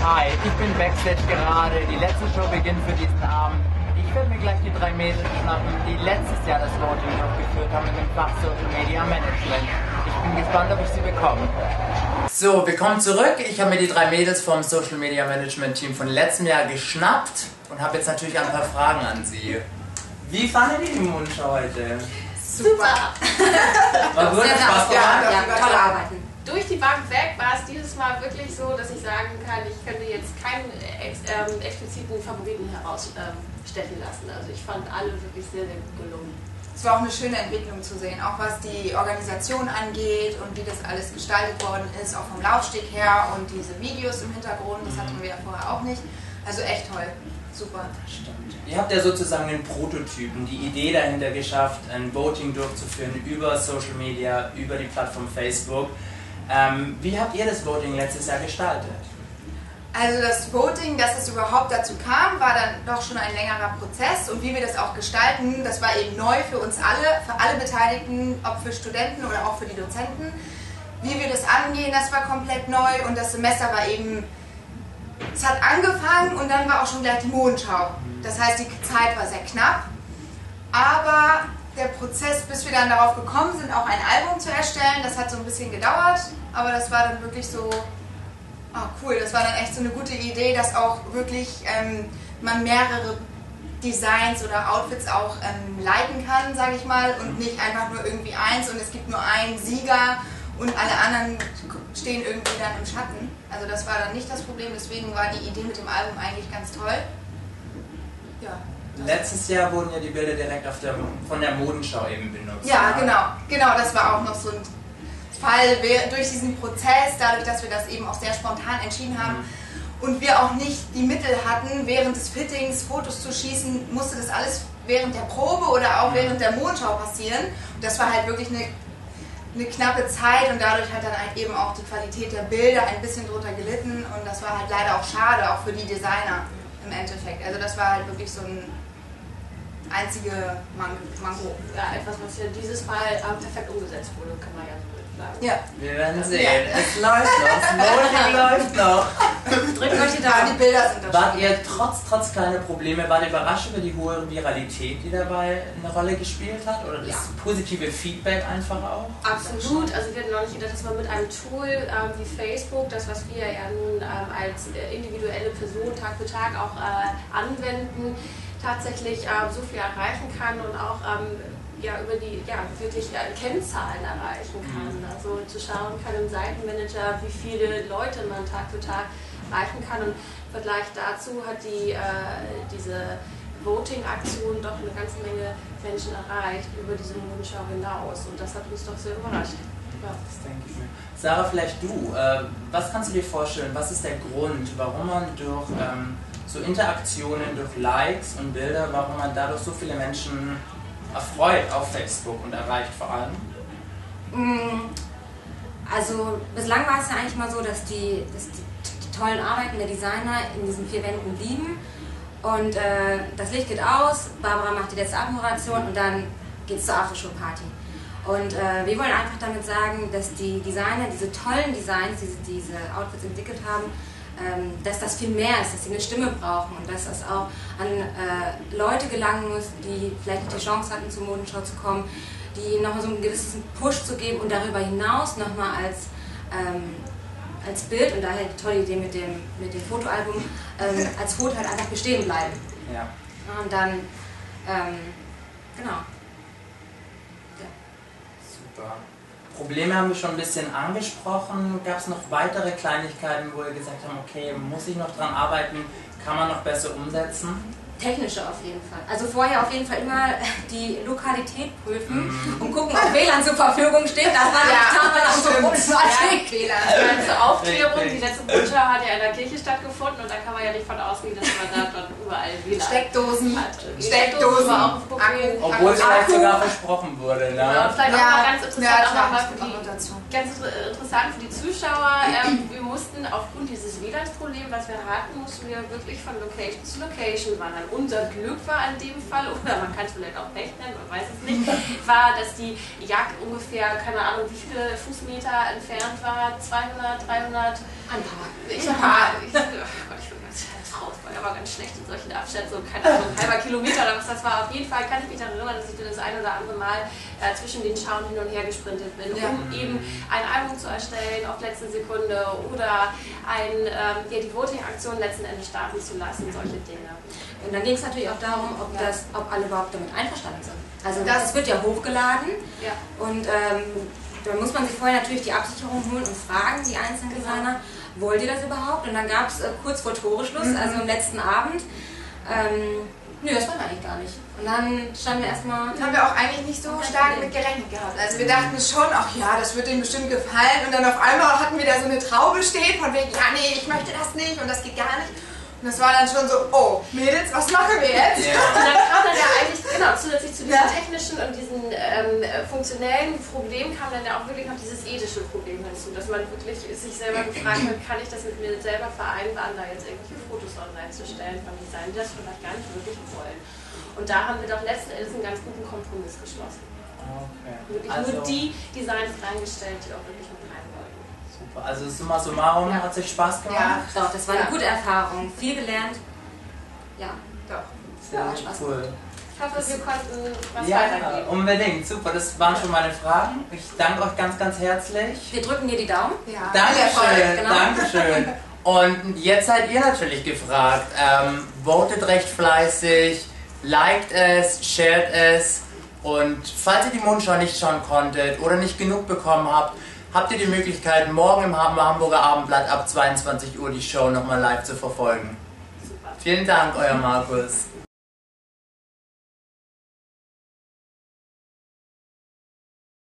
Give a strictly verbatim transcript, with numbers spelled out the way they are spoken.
Hi, ich bin Backstage gerade. Die letzte Show beginnt für diesen Abend. Ich werde mir gleich die drei Mädels schnappen, die letztes Jahr das Voting durchgeführt haben mit dem Fach Social Media Management. Ich bin gespannt, ob ich sie bekomme. So, willkommen zurück. Ich habe mir die drei Mädels vom Social Media Management Team von letztem Jahr geschnappt und habe jetzt natürlich ein paar Fragen an sie. Wie fandet ihr die Modenschau heute? Super! War gut, sehr Spaß gemacht? Ja, ja, tolle Arbeiten. Durch die Bank weg war es dieses Mal wirklich so, dass ich sagen kann, ich könnte jetzt keinen ex ähm, expliziten Favoriten herausstechen ähm, lassen. Also ich fand alle wirklich sehr, sehr gut gelungen. Es war auch eine schöne Entwicklung zu sehen, auch was die Organisation angeht und wie das alles gestaltet worden ist, auch vom Laufsteg her und diese Videos im Hintergrund, das hatten wir ja vorher auch nicht. Also echt toll, super. Stimmt. Ihr habt ja sozusagen den Prototypen, die Idee dahinter geschafft, ein Voting durchzuführen über Social Media, über die Plattform Facebook. Ähm, wie habt ihr das Voting letztes Jahr gestaltet? Also das Voting, dass es überhaupt dazu kam, war dann doch schon ein längerer Prozess und wie wir das auch gestalten, das war eben neu für uns alle, für alle Beteiligten, ob für Studenten oder auch für die Dozenten. Wie wir das angehen, das war komplett neu und das Semester war eben, es hat angefangen und dann war auch schon gleich die Modenschau. Das heißt, die Zeit war sehr knapp, aber der Prozess, bis wir dann darauf gekommen sind, auch ein Album zu erstellen, das hat so ein bisschen gedauert, aber das war dann wirklich so, oh cool, das war dann echt so eine gute Idee, dass auch wirklich ähm, man mehrere Designs oder Outfits auch ähm, leiten kann, sage ich mal, und nicht einfach nur irgendwie eins und es gibt nur einen Sieger und alle anderen stehen irgendwie dann im Schatten. Also das war dann nicht das Problem, deswegen war die Idee mit dem Album eigentlich ganz toll. Ja. Letztes Jahr wurden ja die Bilder direkt auf der, von der Modenschau eben benutzt. Ja, genau. Genau, das war auch noch so ein Fall durch diesen Prozess, dadurch, dass wir das eben auch sehr spontan entschieden haben mhm. und wir auch nicht die Mittel hatten, während des Fittings Fotos zu schießen, musste das alles während der Probe oder auch mhm. während der Modenschau passieren. Und das war halt wirklich eine, eine knappe Zeit und dadurch hat dann halt eben auch die Qualität der Bilder ein bisschen drunter gelitten und das war halt leider auch schade, auch für die Designer im Endeffekt. Also das war halt wirklich so ein einzige Manko. Ja, etwas, was ja dieses Mal ähm, perfekt umgesetzt wurde, kann man ja so sagen. Ja. Wir werden sehen. Ja. Es läuft noch, das Voting läuft noch. Drückt euch die Daumen. Die Bilder sind doch Wart ihr trotz, trotz kleiner Probleme, wart ihr überrascht über die hohe Viralität, die dabei eine Rolle gespielt hat? Oder das ja. positive Feedback einfach auch? Absolut. Also wir hatten noch nicht gedacht, dass man mit einem Tool ähm, wie Facebook, das was wir ja nun ähm, als äh, individuelle Person Tag für Tag auch äh, anwenden, tatsächlich äh, so viel erreichen kann und auch ähm, ja, über die ja, wirklich äh, Kennzahlen erreichen kann. Mhm. Also zu schauen kann im Seitenmanager, wie viele Leute man Tag für Tag erreichen kann. Und im Vergleich dazu hat die, äh, diese Voting-Aktion doch eine ganze Menge Menschen erreicht über diese Modenschau hinaus. Und das hat uns doch sehr überrascht. Ja. Das denke ich mir. Sarah, vielleicht du. Äh, was kannst du dir vorstellen? Was ist der Grund, warum man durch ähm, so Interaktionen, durch Likes und Bilder, warum man dadurch so viele Menschen erfreut auf Facebook und erreicht vor allem? Also bislang war es ja eigentlich mal so, dass die, dass die, die tollen Arbeiten der Designer in diesen vier Wänden blieben und äh, das Licht geht aus, Barbara macht die letzte Abmoderation und dann geht es zur Aftershow-Party. Und äh, wir wollen einfach damit sagen, dass die Designer, diese tollen Designs, diese, diese Outfits entwickelt haben, ähm, dass das viel mehr ist, dass sie eine Stimme brauchen und dass das auch an äh, Leute gelangen muss, die vielleicht nicht die Chance hatten, zur Modenschau zu kommen, die nochmal so einen gewissen Push zu geben und darüber hinaus nochmal als, ähm, als Bild und daher die tolle Idee mit dem, mit dem Fotoalbum, ähm, als Foto halt einfach bestehen bleiben. Ja. Und dann, ähm, genau. Super. Probleme haben wir schon ein bisschen angesprochen. Gab es noch weitere Kleinigkeiten, wo ihr gesagt habt, okay, muss ich noch dran arbeiten, kann man noch besser umsetzen? Technische auf jeden Fall. Also vorher auf jeden Fall immer die Lokalität prüfen mm. und gucken, ob W L A N zur Verfügung steht. Das war ja damals unsere Problematik. Ja, also zur Aufklärung, die letzte Modenschau hat ja in der Kirche stattgefunden und da kann man ja nicht von ausgehen, dass man da dort überall W L A N Steckdosen hat. Steckdosen war auch ein Problem. Obwohl es vielleicht sogar versprochen wurde. Ne? Ja, vielleicht ja, auch mal ganz interessant, ja, auch nochmal für die, die ganz interessant für die Zuschauer, ähm, wir mussten aufgrund dieses W L A N-Problems, was wir hatten, mussten wir wirklich von Location zu Location wandern. Unser Glück war in dem Fall, oder man kann es vielleicht auch Pech nennen, man weiß es nicht, war, dass die Jagd ungefähr, keine Ahnung, wie viele Fußmeter entfernt war, zweihundert, dreihundert? Ein paar. Ich, ein paar. Ich, oh Gott, ich bin ganz traut, war aber ganz schlecht in solchen Abschätzungen, keine Ahnung, ein halber Kilometer oder was das war. Auf jeden Fall kann ich mich daran erinnern, dass ich das ein oder andere Mal äh, zwischen den Schauen hin und her gesprintet bin, ja. um eben ein Album zu erstellen auf letzte Sekunde oder ein, ähm, ja, die Voting-Aktion letzten Endes starten zu lassen, solche Dinge. Und dann ging es natürlich auch darum, ob, ja. das, ob alle überhaupt damit einverstanden sind. Also Das- das wird ja hochgeladen Ja. und ähm, da muss man sich vorher natürlich die Absicherung holen und fragen, die einzelnen Designer, wollt ihr das überhaupt? Und dann gab es äh, kurz vor Toreschluss, Mhm. also am letzten Abend, ähm, nö, das war eigentlich gar nicht. Und dann standen wir erstmal... Da haben wir auch eigentlich nicht so stark mit gerechnet gehabt. Also wir dachten schon, ach ja, das wird denen bestimmt gefallen. Und dann auf einmal hatten wir da so eine Traube stehen von wegen, ja nee, ich möchte das nicht und das geht gar nicht. Und das war dann schon so, oh, Mädels, was machen wir jetzt? Und dann kam dann ja eigentlich, genau, zusätzlich zu diesen Ja. technischen und diesen ähm, funktionellen Problemen kam dann ja auch wirklich noch dieses ethische Problem hinzu, dass man wirklich sich selber gefragt hat, kann ich das mit mir selber vereinbaren, da jetzt irgendwelche Fotos online zu stellen von Design, die das vielleicht gar nicht wirklich wollen. Und da haben wir doch letzten Endes einen ganz guten Kompromiss geschlossen. Okay. Wirklich Also, nur die Designs reingestellt, die auch wirklich mit rein wollten. super. Also summa summarum, Ja. hat sich Spaß gemacht. Ja, Doch, das war eine Ja. gute Erfahrung, viel gelernt. Ja, doch. Sehr Ja, Spaß cool. Ich hoffe, wir konnten was Ja, weitergeben. unbedingt. Super, das waren schon meine Fragen. Ich danke euch ganz, ganz herzlich. wir drücken dir die Daumen. Ja. Dankeschön, genau. Dankeschön. Und jetzt seid ihr natürlich gefragt. Ähm, votet recht fleißig, liked es, shared es. Und falls ihr die Mondschau nicht schauen konntet oder nicht genug bekommen habt, habt ihr die Möglichkeit, morgen im Hamburger Abendblatt ab zweiundzwanzig Uhr die Show nochmal live zu verfolgen. Super. Vielen Dank, euer Markus.